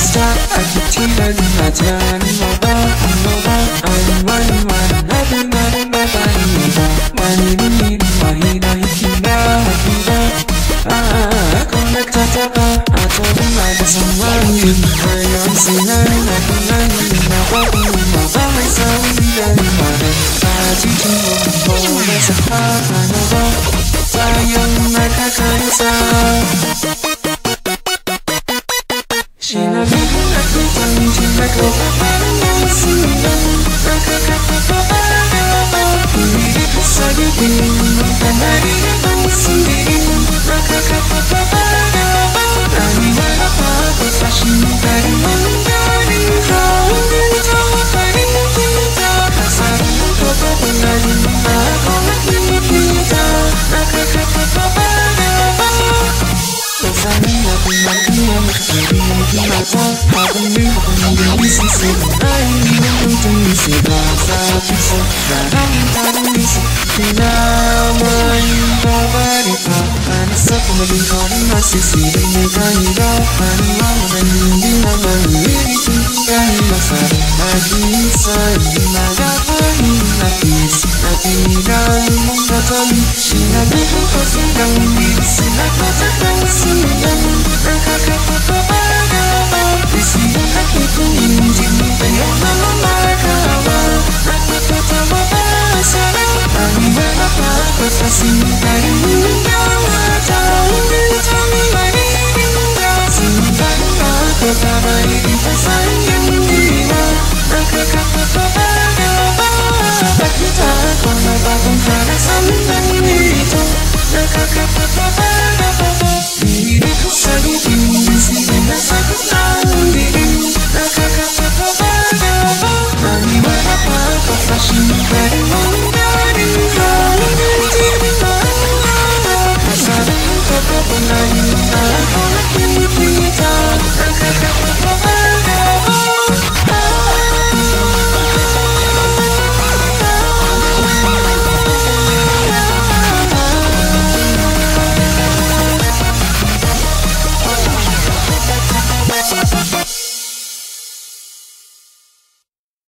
basta Agitilan natin Maba, Awan-wan Natin mabaliba Maninid, mahinahin Hinahakida Kung nagtataka Atong madasawain Ngayon sinay Nakunahin Nakakong mabaway sa ulilan Ajitin mo Nasa ano ba Tayong nakakaisa Sinabihan ako Pangitila ko Parang silang Nakakapagpabagabag Hindi ko sa gibing Magkanarin ang sinding Nakakapagpabagabag Naniwala pa ako sa sinitarin Manggaling hanggang ito pa rin ang tinta Kasarin ko pa panggaling na ako nakikita Nakakapagpabagabag Kasarin natin magkaya makasarili Kinata habang di mo kung nag-iisip Ay hindi mo kung tumisip Sa piso Maraming tanong isip Pinamay Babarita Ano sa pumaging ka rin masisili May kahirapan Mga hindi naman Ilitin Dahil masarap Mag-iisa Hindi nagapahin Napis Natinigang mong katali Sinabihan ko silang Hindi sila katakang silang Nakakapagpabagabag Di silang nakikong Hindi tayo naman